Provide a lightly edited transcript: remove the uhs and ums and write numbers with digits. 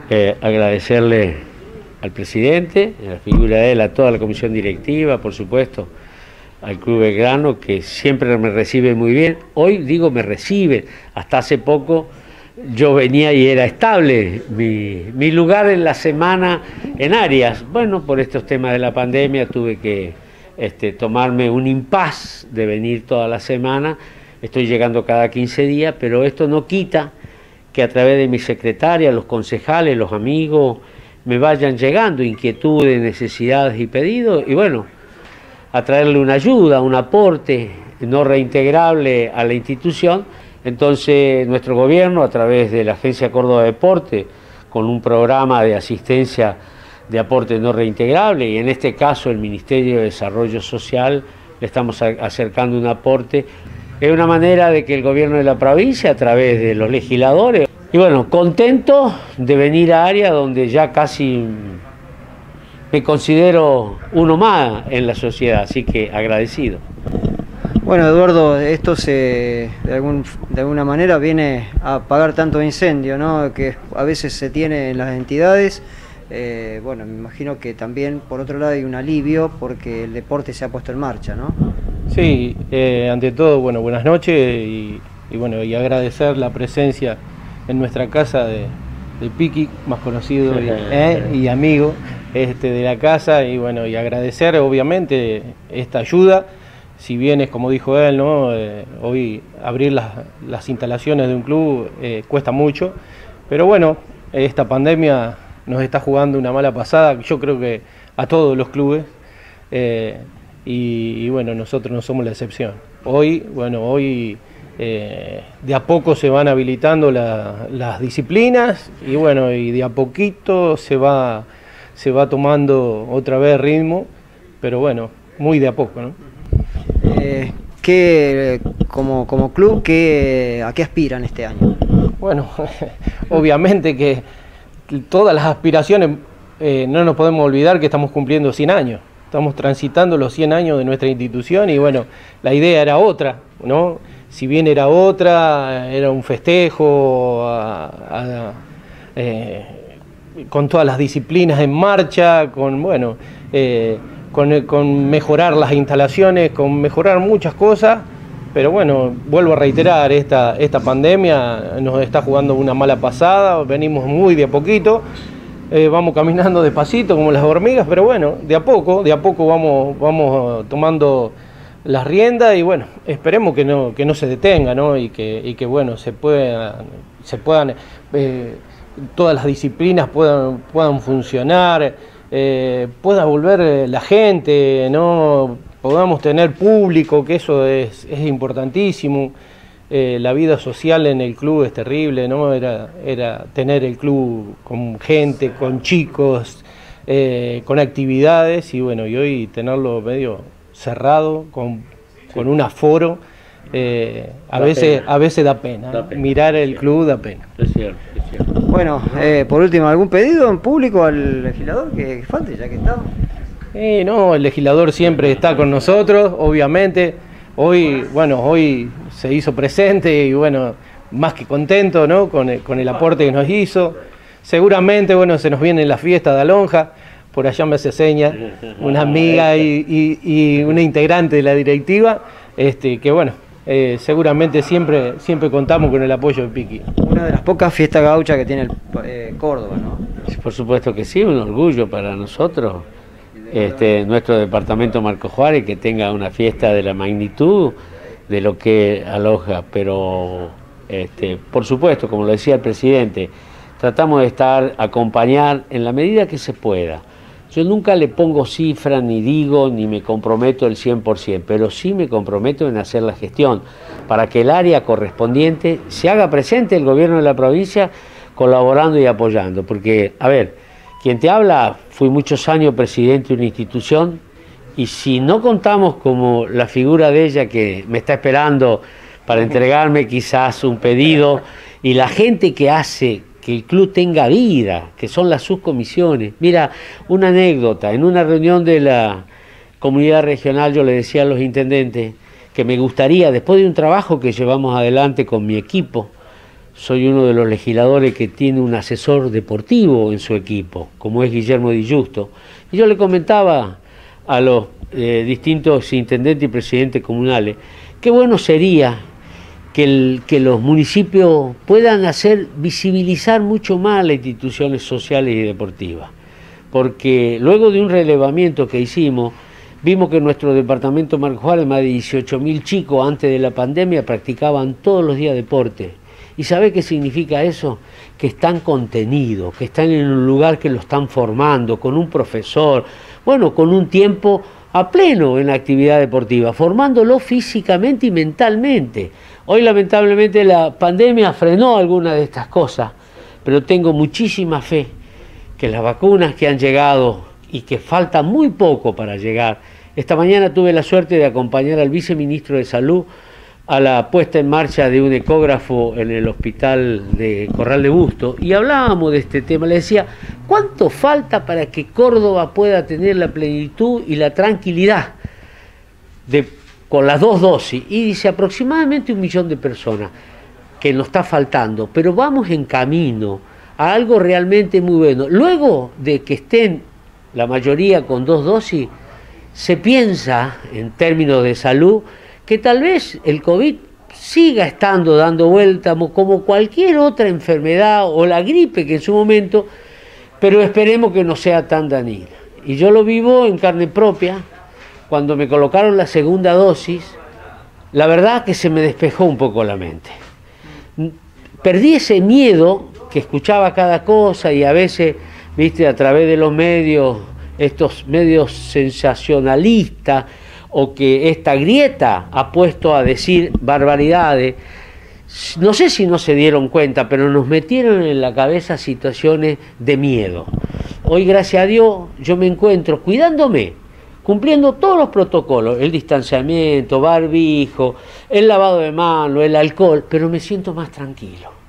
Agradecerle al presidente, a la figura de él, a toda la comisión directiva, por supuesto, al Club Belgrano, que siempre me recibe muy bien. Hoy digo me recibe, hasta hace poco yo venía y era estable mi lugar en la semana en Arias. Bueno, por estos temas de la pandemia tuve que tomarme un impas de venir toda la semana. Estoy llegando cada 15 días, pero esto no quita que a través de mi secretaria, los concejales, los amigos, me vayan llegando inquietudes, necesidades y pedidos, y bueno, a traerle una ayuda, un aporte no reintegrable a la institución. Entonces nuestro gobierno, a través de la Agencia Córdoba Deporte, con un programa de asistencia de aporte no reintegrable, y en este caso el Ministerio de Desarrollo Social, le estamos acercando un aporte. Es una manera de que el gobierno de la provincia, a través de los legisladores, y bueno, contento de venir a Arias, donde ya casi me considero uno más en la sociedad, así que agradecido. Bueno, Eduardo, esto de alguna manera viene a apagar tanto incendio, ¿no?, que a veces se tiene en las entidades. Bueno, me imagino que también por otro lado hay un alivio porque el deporte se ha puesto en marcha, ¿no? Sí, ante todo, bueno, buenas noches y bueno, y agradecer la presencia en nuestra casa de Piqui, más conocido y amigo de la casa, y bueno, y agradecer obviamente esta ayuda. Si bien es como dijo él, ¿no?, hoy abrir las instalaciones de un club cuesta mucho, pero bueno, esta pandemia nos está jugando una mala pasada, yo creo que a todos los clubes, y bueno, nosotros no somos la excepción. Hoy de a poco se van habilitando las disciplinas, y bueno, y de a poquito se va tomando otra vez ritmo, pero bueno, muy de a poco, ¿no? Como club, ¿a qué aspiran este año? Bueno, obviamente que todas las aspiraciones, no nos podemos olvidar que estamos cumpliendo 100 años, estamos transitando los 100 años de nuestra institución, y bueno, la idea era otra, ¿no? Si bien era otra, era un festejo con todas las disciplinas en marcha, con mejorar las instalaciones, con mejorar muchas cosas, pero bueno, vuelvo a reiterar, esta pandemia nos está jugando una mala pasada, venimos muy de a poquito, vamos caminando despacito como las hormigas, pero bueno, de a poco vamos tomando las riendas, y bueno, esperemos que no se detenga, ¿no? Y que bueno, se puedan todas las disciplinas puedan funcionar, pueda volver la gente, ¿no?, podamos tener público, que eso es importantísimo. La vida social en el club es terrible, ¿no? Era tener el club con gente, con chicos, con actividades, y bueno, y hoy tenerlo medio cerrado, con un aforo, a veces da pena. Mirar el club da pena. Es cierto, es cierto. Bueno, por último, ¿algún pedido en público al legislador que falte, ya que está? No, el legislador siempre está con nosotros, obviamente. Hoy se hizo presente y bueno, más que contento, ¿no?, con el aporte que nos hizo. Seguramente, bueno, se nos viene la fiesta de Alonja, por allá me hace señas una amiga y una integrante de la directiva, que bueno, seguramente siempre contamos con el apoyo de Piqui. Una de las pocas fiestas gauchas que tiene Córdoba, ¿no? Por supuesto que sí, un orgullo para nosotros, nuestro departamento Marco Juárez, que tenga una fiesta de la magnitud de lo que aloja, pero por supuesto, como lo decía el presidente, tratamos de acompañar en la medida que se pueda. Yo nunca le pongo cifra, ni digo, ni me comprometo el 100%, pero sí me comprometo en hacer la gestión para que el área correspondiente se haga presente, el gobierno de la provincia, colaborando y apoyando. Porque, a ver, quien te habla, fui muchos años presidente de una institución, y si no contamos como la figura de ella que me está esperando para entregarme quizás un pedido, y la gente que hace que el club tenga vida, que son las subcomisiones. Mira, una anécdota, en una reunión de la comunidad regional yo le decía a los intendentes que me gustaría, después de un trabajo que llevamos adelante con mi equipo, soy uno de los legisladores que tiene un asesor deportivo en su equipo, como es Guillermo Di Giusto. Y yo le comentaba a los distintos intendentes y presidentes comunales, qué bueno sería que los municipios puedan hacer visibilizar mucho más las instituciones sociales y deportivas. Porque luego de un relevamiento que hicimos, vimos que en nuestro departamento Marcos Juárez más de 18.000 chicos antes de la pandemia practicaban todos los días deporte. ¿Y sabe qué significa eso? Que están contenidos, que están en un lugar que lo están formando, con un profesor, bueno, con un tiempo a pleno en la actividad deportiva, formándolo físicamente y mentalmente. Hoy lamentablemente la pandemia frenó algunas de estas cosas, pero tengo muchísima fe que las vacunas que han llegado y que falta muy poco para llegar. Esta mañana tuve la suerte de acompañar al viceministro de Salud a la puesta en marcha de un ecógrafo en el hospital de Corral de Bustos y hablábamos de este tema. Le decía, ¿cuánto falta para que Córdoba pueda tener la plenitud y la tranquilidad con las 2 dosis? Y dice, aproximadamente 1 millón de personas que nos está faltando, pero vamos en camino a algo realmente muy bueno. Luego de que estén la mayoría con 2 dosis, se piensa, en términos de salud, que tal vez el COVID siga estando dando vuelta como cualquier otra enfermedad o la gripe que en su momento, pero esperemos que no sea tan dañina. Y yo lo vivo en carne propia, cuando me colocaron la segunda dosis, la verdad que se me despejó un poco la mente. Perdí ese miedo que escuchaba cada cosa y a veces, viste, a través de los medios, estos medios sensacionalistas, o que esta grieta ha puesto a decir barbaridades, no sé si no se dieron cuenta, pero nos metieron en la cabeza situaciones de miedo. Hoy, gracias a Dios, yo me encuentro cuidándome, cumpliendo todos los protocolos, el distanciamiento, barbijo, el lavado de manos, el alcohol, pero me siento más tranquilo.